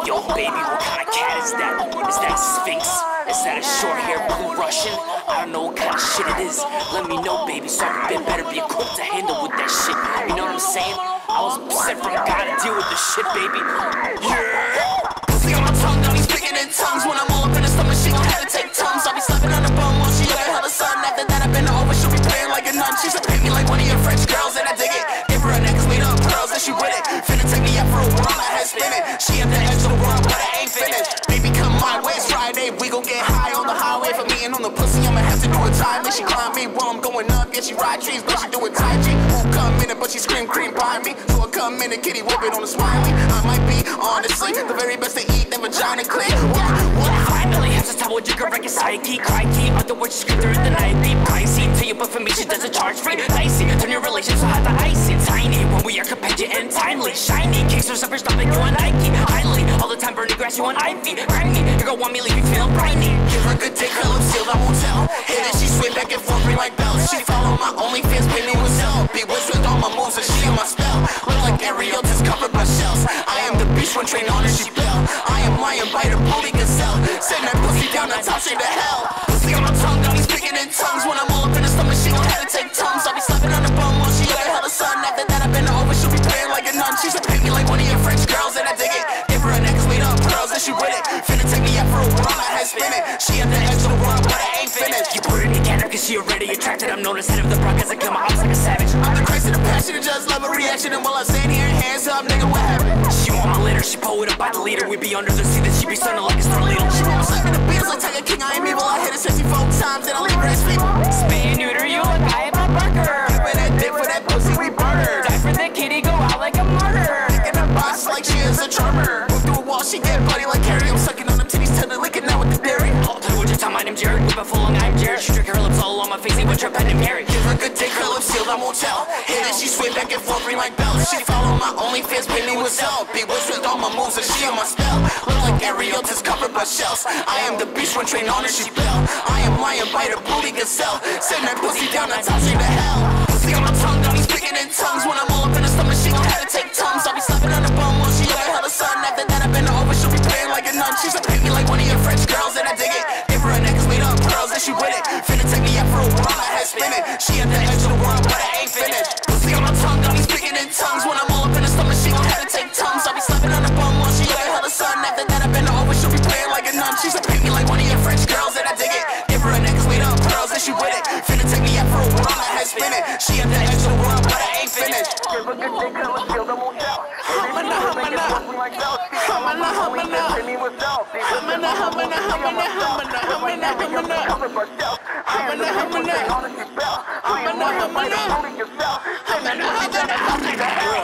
Yo, baby, what kind of cat is that? Is that a Sphinx? Is that a short-haired blue Russian? I don't know what kind of shit it is. Let me know, baby, so I can better be equipped to handle with that shit. You know what I'm saying? I was sent from God to deal with this shit, baby. Yeah! Pussy on my tongue, now he's speaking in tongues. When I'm all up in her stomach, she gon' have to take tums. I'll be slapping on the bum while she looking hella sun. After that, I bend her over, she'll be playing like a nun. She's a me like one of your French girls, and I dig it. Give her a necklace made up pearls, and she with it. Finna take me out for a whirl, my head spinning. She at the edge of the world, but I ain't finished. Baby, come my way, it's Friday. We gon' get high on the highway. For me and on the pussy, I'ma have to do a time. And she climb me while I'm going up. Yeah, she ride trees, but she do it Tai Chi. Won't come in it, but she scream cream by me. So I come in and kitty whip it on the smiley. I might be, honestly, the very best to eat, that vagina clean. What? Finally, has a time with your record psyche, crikey. Other words, she scream through the night. Be pricey to you, but for me, she doesn't charge free. Dicey, turn your relations so hot the icy. Tiny, when we are competitive and timely. Shiny, kicks her suffer, stopping you on Nike. Highly, all the time burning grass, you on ivy. Grimy, your girl want me, leave you feeling briny. Give her a good dick, her lips sealed, I won't tell. Hit it, she swing back and forth, ring like bells. She follow my OnlyFans, pay me with help. Be with all my moves and she in my spell. Look like Ariel, just covered by shells. I am the beast when trained on her, she fell. I am lion, bite her booty gazelle. Send that pussy down, that top straight to hell. Pussy on my tongue, now he's speaking in tongues. When I'm all up in her stomach, she gon' have to take tums. I'll be slapping on the bum while she looking hella sun. After that, I bend her over, she'll be playing like a nun. She's a me like one of your French girls, and I dig it. Give her a necklace made up pearls, and she with it. Finna take me out for a whirl, my head spinning. She at the edge of the world, but I ain't finished. You put her together, cause she already attracted. I'm known as head of the block as I kill my ops like a savage. I'm the Christ of the passion, and just love a reaction. And while I'm standing here, hands up, nigga, what happened? She want my litter, she pull it up by the leader. We be under the sea, that she be stunning like a star leader. She want me slapping the beaters like Tiger King, I am evil. I hit her 64 times, and I leave her as feeble. Spay and neuter, you like I am a burger. Give her that dick for that pussy, we burn her. Die for the kitty, go out like a murderer. Kicking her box like she is a charmer. Go through a wall, she get buddy like Carrie. I'm sucking on them titties till they're licking out with the dairy. All the with your time, my name's Jared. Whip a full long, I'm Jared. She trick her lips all on my face, but your pen and Gary. Give her a good dick, her lips sealed, I won't tell. Hit it, she swing back and forth, ring like bells. She follow my OnlyFans, pay me with help. Be with all my moves and she on my spell. Look like Ariel, just covered by shells. I am the beast when trained on her, she fell. I am lion, bite her booty gazelle. Send that pussy down, that top straight to hell. Pussy on my tongue, now he's speaking in tongues. When I'm all up in her stomach, she gon' have to take tums. I'll be slapping on the bum while she looking hella sun. After that, I bend her over, she'll be playing like a nun. She's a me like one of your French girls, and I dig it. Give her a necklace made up pearls, and she with it. Finna take me out for a whirl, my head spinning. She at the edge of the world, but I ain't finished. Pussy on my tongue, now he's speaking in tongues. When I'm all up in her stomach, she gon' have to take tums. I'll be slapping on the bum while she looking hella sun. After that, I bend her over, she'll be playing like a nun. She's a me like one of your French girls, and I dig it. Give her a necklace made up pearls, and she with it. Finna take me out for a whirl, my head spinning. She at the edge of the world, but I ain't finished. Give her a good dick, her lips sealed, I won't tell. Humana, humana, humana, humana, humana, humana, humana, humana, humana, humana, humana, humana, humana, humana, humana, humana, humana.